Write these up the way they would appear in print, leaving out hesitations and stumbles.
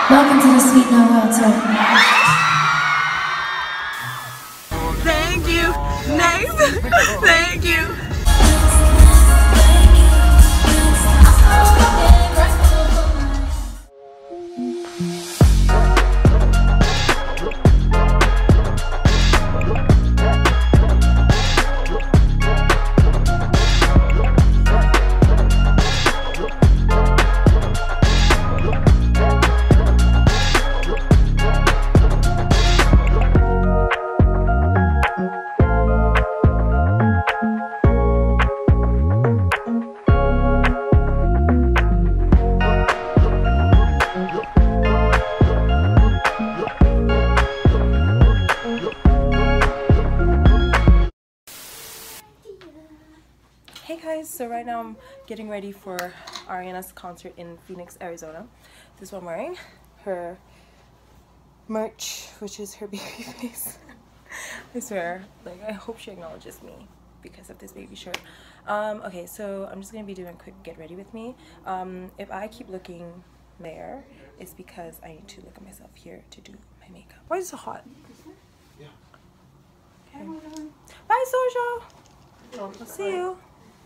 Welcome to the Sweetener World Tour. Thank you. Nice. Thank you. Hey guys, so right now I'm getting ready for Ariana's concert in Phoenix, Arizona. This is what I'm wearing. Her merch, which is her baby face. I swear, like, I hope she acknowledges me because of this baby shirt. Okay, so I'm just gonna be doing a quick get ready with me. If I keep looking there, it's because I need to look at myself here to do my makeup. Why is it so hot? Yeah. Okay. Bye, Sojo! I'll see you.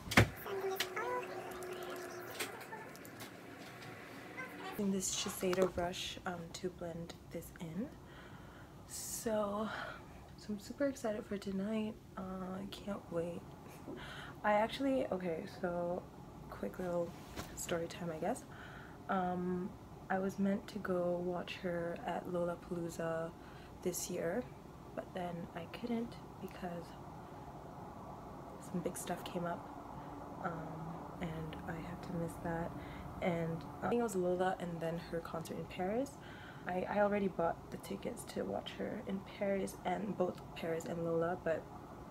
Using this Shiseido brush to blend this in. So I'm super excited for tonight. I can't wait. I actually, okay, so quick little story time, I guess. I was meant to go watch her at Lollapalooza this year, but then I couldn't because some big stuff came up, and I had to miss that. And I think it was Lola and then her concert in Paris. I already bought the tickets to watch her in Paris, and both Paris and Lola, but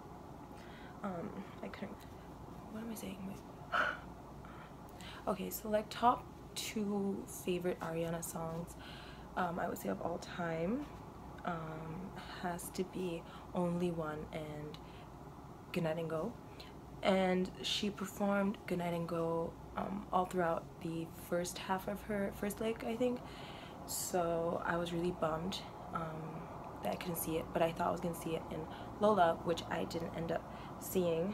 I couldn't. What am I saying? Wait. Okay, so like top 2 favorite Ariana songs, I would say of all time, has to be Only One and Good Night and Go. And she performed Good Night and Go all throughout the first half of her first leg, I think. So I was really bummed that I couldn't see it, but I thought I was gonna see it in Lola, which I didn't end up seeing.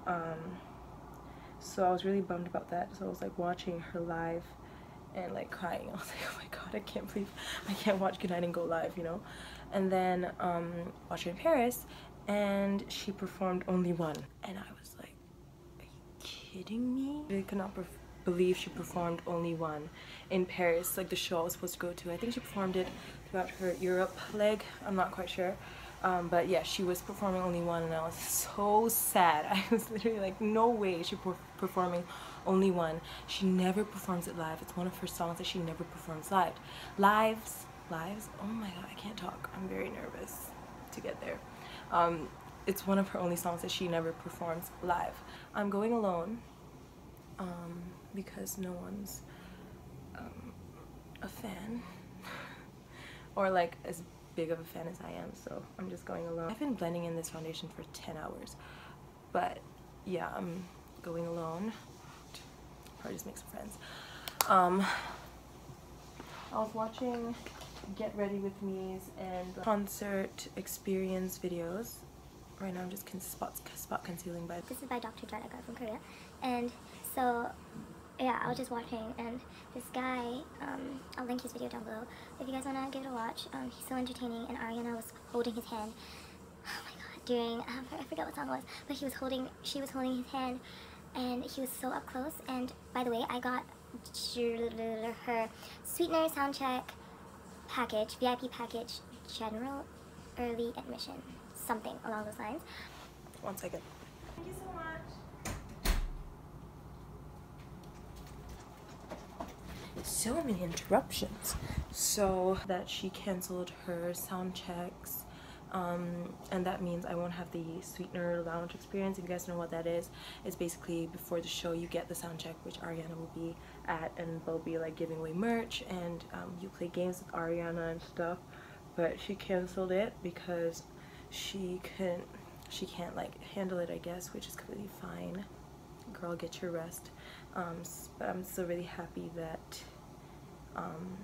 So I was really bummed about that. So I was like watching her live and like crying. I was like, oh my god, I can't believe I can't watch Good Night and Go live, you know. And then watched her in Paris, and she performed Only One, and I was like, are you kidding me? I could not believe she performed Only One in Paris, like the show I was supposed to go to. I think she performed it throughout her Europe leg, I'm not quite sure. But yeah, she was performing Only One, and I was so sad. I was literally like, no way she's performing Only One. She never performs it live. It's one of her songs that she never performs live. Lives? Oh my god, I can't talk. I'm very nervous to get there. It's one of her only songs that she never performs live. I'm going alone because no one's a fan or like as big of a fan as I am, so I'm just going alone. I've been blending in this foundation for 10 hours, but yeah, I'm going alone. Probably just make some friends. I was watching Get Ready With Me's and concert experience videos. Right now I'm just spot concealing by. This is by Dr. Jet I got from Korea, and so yeah, I was just watching, and this guy, I'll link his video down below if you guys want to give it a watch. He's so entertaining, and Ariana was holding his hand, oh my god, during, I forget what song it was, but she was holding his hand, and he was so up close. And by the way, I got her Sweetener soundcheck package, VIP package, general early admission, something along those lines. 1 second. Thank you so much. So many interruptions. So that she canceled her sound checks, and that means I won't have the Sweetener lounge experience. If you guys know what that is, it's basically before the show you get the sound check, which Ariana will be at, and they'll be like giving away merch, and you play games with Ariana and stuff. But she canceled it because she can't like handle it, I guess, which is completely fine. Girl, get your rest. But I'm still really happy that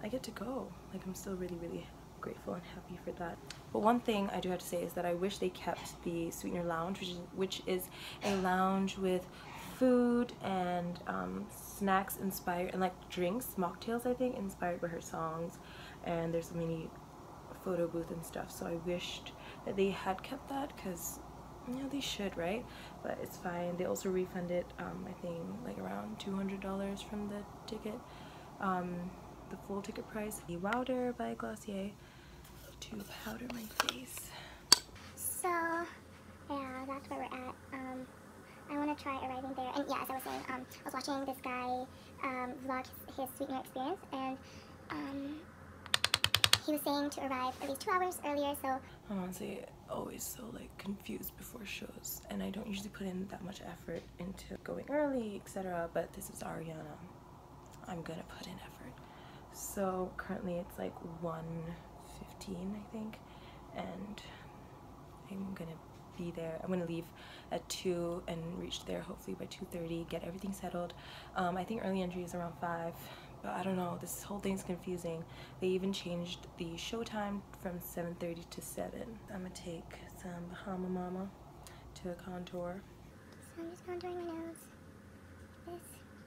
I get to go. Like, I'm still really, really grateful and happy for that. But one thing I do have to say is that I wish they kept the Sweetener Lounge, which is a lounge with food and snacks inspired, and like drinks, mocktails I think, inspired by her songs, and there's a mini photo booth and stuff. So I wished that they had kept that, because you know they should, right? But it's fine. They also refunded I think like around $200 from the ticket, the full ticket price. The Wilder by Glossier to powder my face. So yeah, that's where we're at. I want to try arriving there, and yeah, as I was saying, I was watching this guy vlog his Sweetener experience, and he was saying to arrive at least 2 hours earlier. So I'm honestly always so like confused before shows, and I don't usually put in that much effort into going early, etc. But this is Ariana. I'm gonna put in effort. So currently it's like 1:15 I think, and I'm gonna be there. I'm gonna leave at 2 and reach there hopefully by 2:30, get everything settled. I think early entry is around 5, but I don't know, this whole thing's confusing. They even changed the show time from 7:30 to 7. I'm gonna take some Bahama Mama to contour. I'm just contouring my nose. This.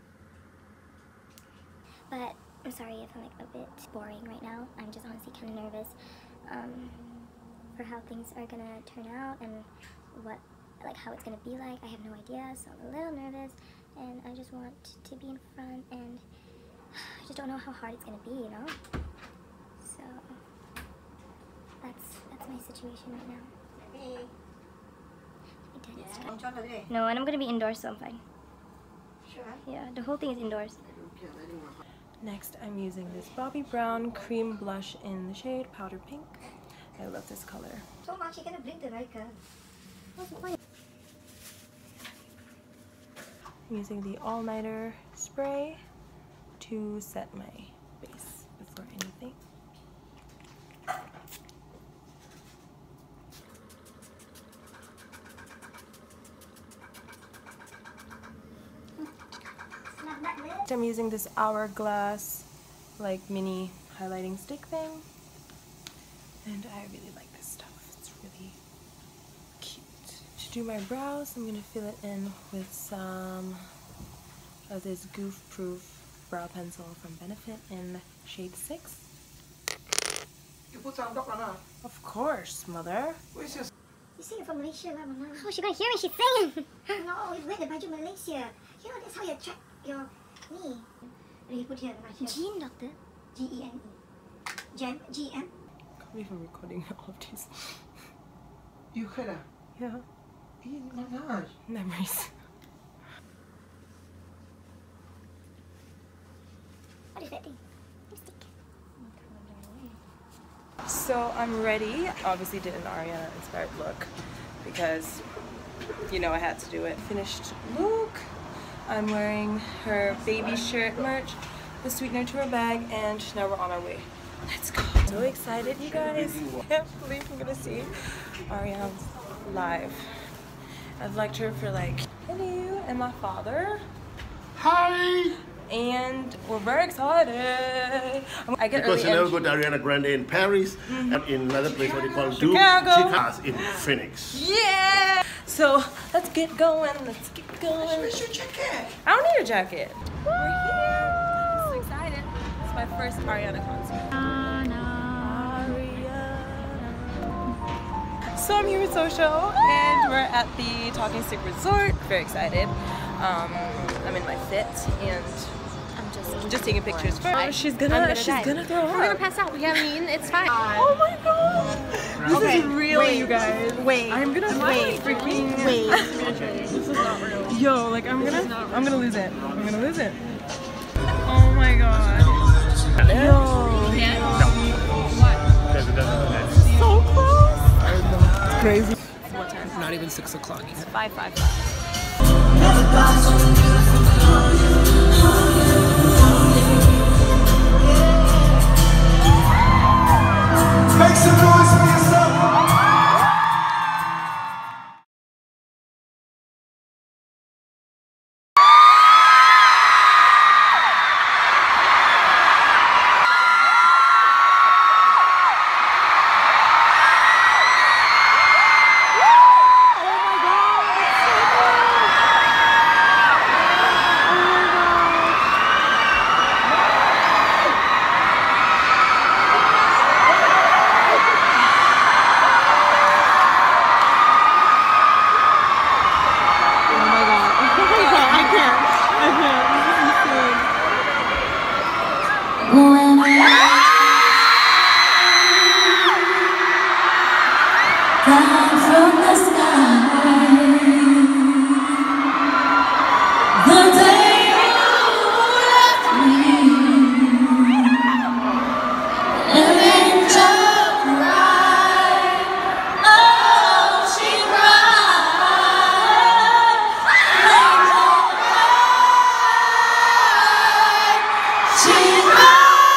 But I'm sorry if I'm like a bit boring right now. I'm just honestly kind of nervous for how things are gonna turn out and how it's gonna be like. I have no idea, so I'm a little nervous, and I just want to be in front, and I just don't know how hard it's gonna be, you know. So that's my situation right now. No, and I'm gonna be indoors, so I'm fine. Sure. Yeah, the whole thing is indoors. Next, I'm using this Bobbi Brown cream blush in the shade Powder Pink. I love this color. So much, you're gonna blink the right color. What's the point? I'm using the all-nighter spray to set my base before anything. I'm using this Hourglass like mini highlighting stick thing, and I really like this stuff. It's really cute. To do my brows, I'm gonna fill it in with some of this Goof Proof brow pencil from Benefit in shade 6. You put some dog on her? Of course, mother. You sing from Malaysia, lah, Mama. Oh, she's gonna hear me. She's singing. No, you wear the baju Malaysia. You know that's how you attract your knee. And you put here the baju. Jean, doctor. G-E-N-E. Gem, G-M. I can't believe I'm recording all of these. You could have. Yeah. Oh my gosh. Memories. What is that thing? Lipstick. So I'm ready. Obviously did an Ariana inspired look because, you know, I had to do it. Finished look. I'm wearing her baby shirt merch, the Sweetener tour bag, and now we're on our way. Let's go. So excited, you guys. Can't believe I'm gonna see Ariana live. I've liked her for like, hello, and my father. Hi! And we're very excited. I get Because early you never entry. go to Ariana Grande in Paris and in another place what they call Chicago. in Phoenix. Yeah! So let's get going. Let's get going. Where's your jacket? I don't need a jacket. We're here. I'm so excited. It's my first Ariana concert. Ariana. So I'm here with Social, and we're at the Talking Stick Resort. Very excited. I'm in my fit, and I'm just taking pictures first. She's gonna throw up. We're gonna pass out. We haven't eaten. It's fine. Oh my god! This is real, you guys. Wait. I'm gonna freaking wait. This is not real. Yo, like I'm gonna lose it. I'm gonna lose it. Oh my god. Yo. So close. It's crazy. What time? Not even 6 o'clock. It's 5:55. Make some noise for yourself. Down from the sky, the day you left me, an angel cried, oh she cried, an angel cried, she cried.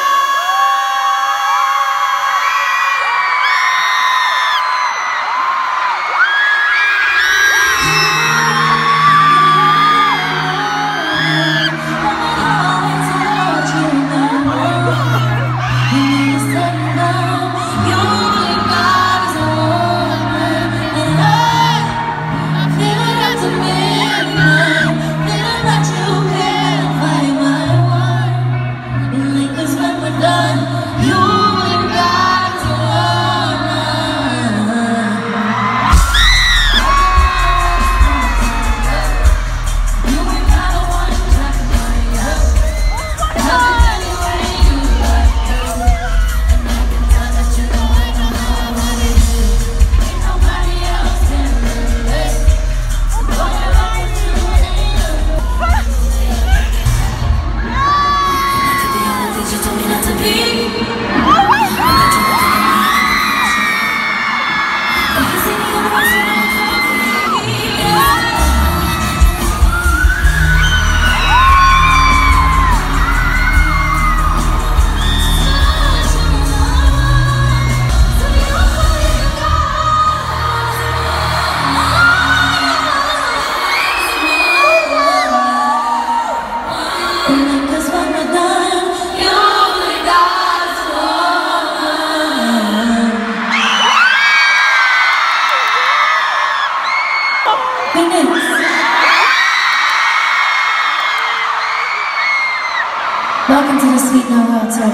Welcome to the Sweetener World Tour.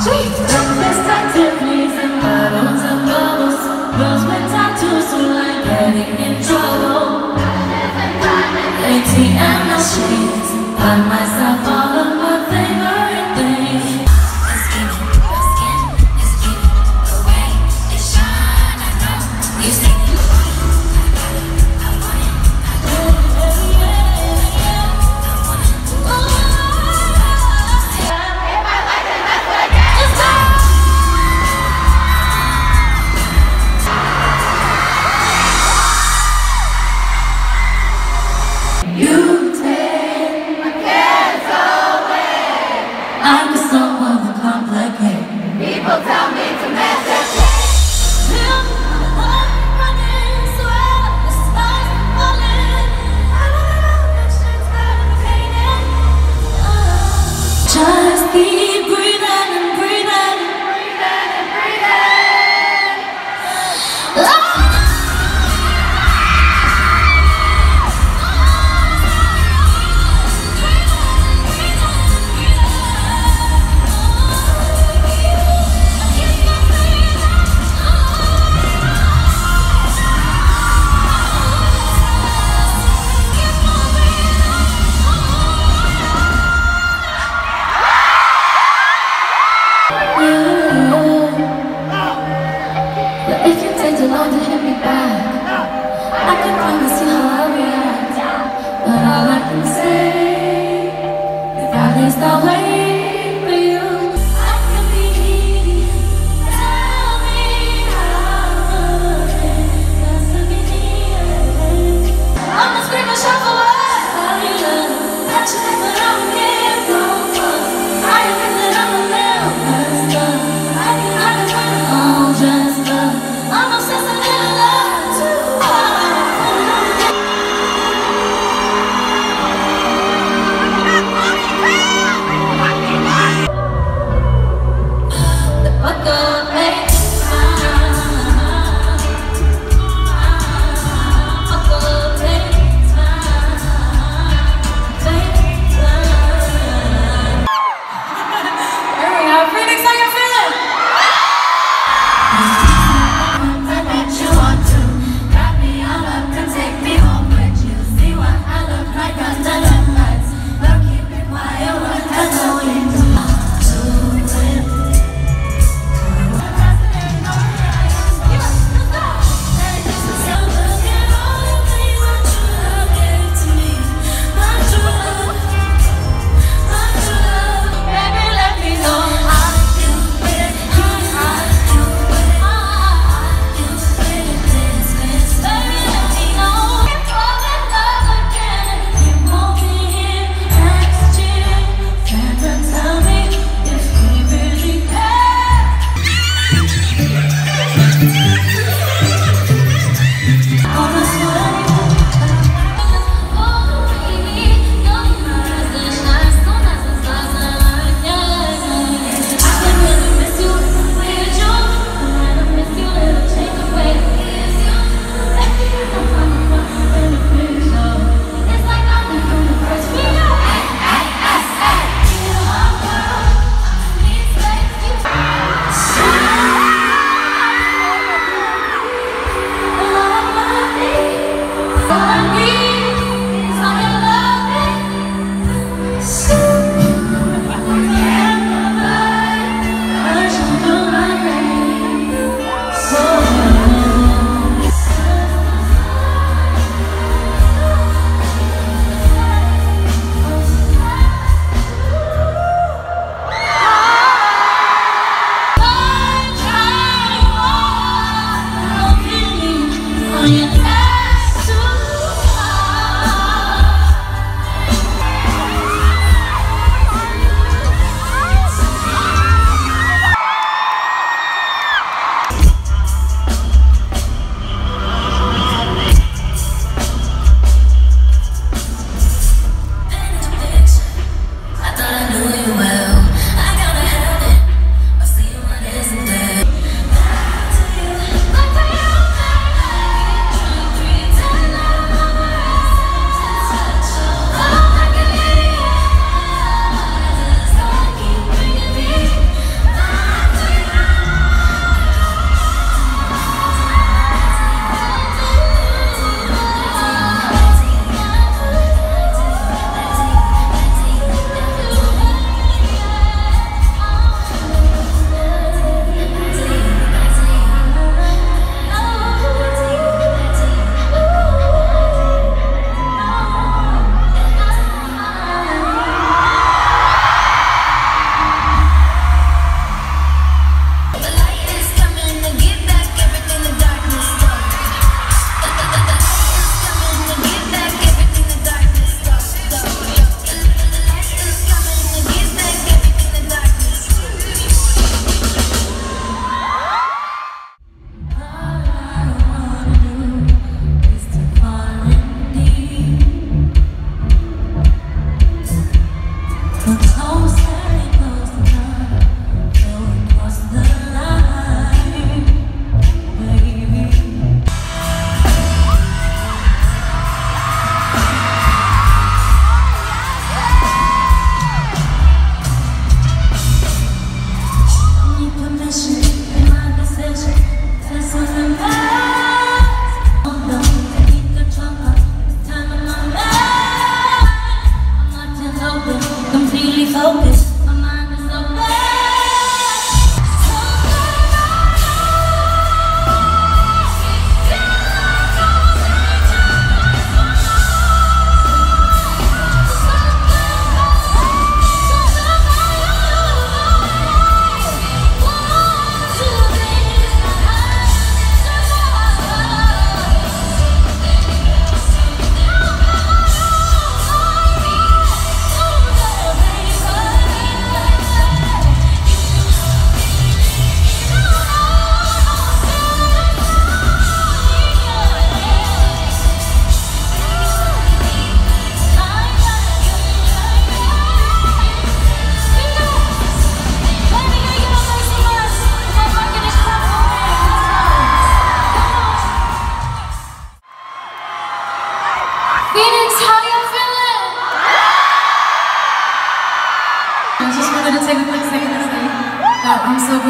Breakfast at Tiffany's and bottles and bubbles. Girls with tattoos who like getting in trouble. ATM machines, buy myself all of my favorite things. My skin is giving the way it shine. I know you see it. I want it. You take my cares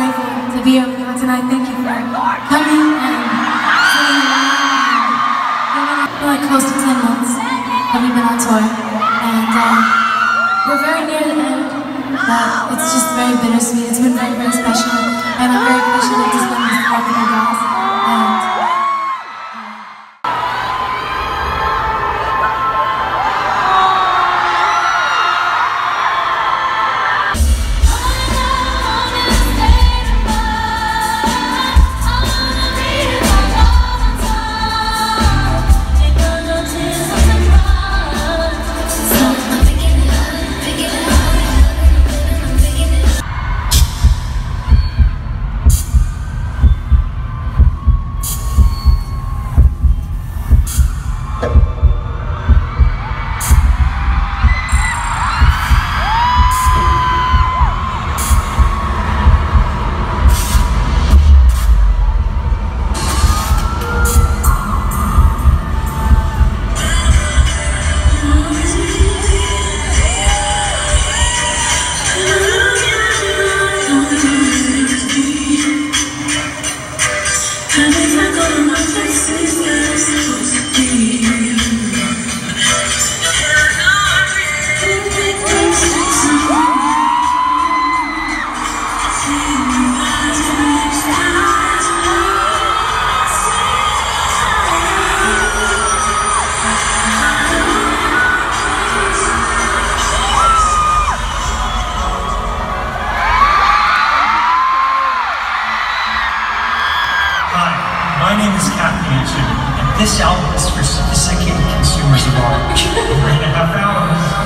grateful to be here with you tonight. Thank you for coming and sitting around. For like close to 10 months have we been on tour, and we're very near the end, but it's just very bittersweet. It's been very, very special, and I'm very appreciative to spend this time with you guys. And This album is for sophisticated consumers of art. We're going to have hours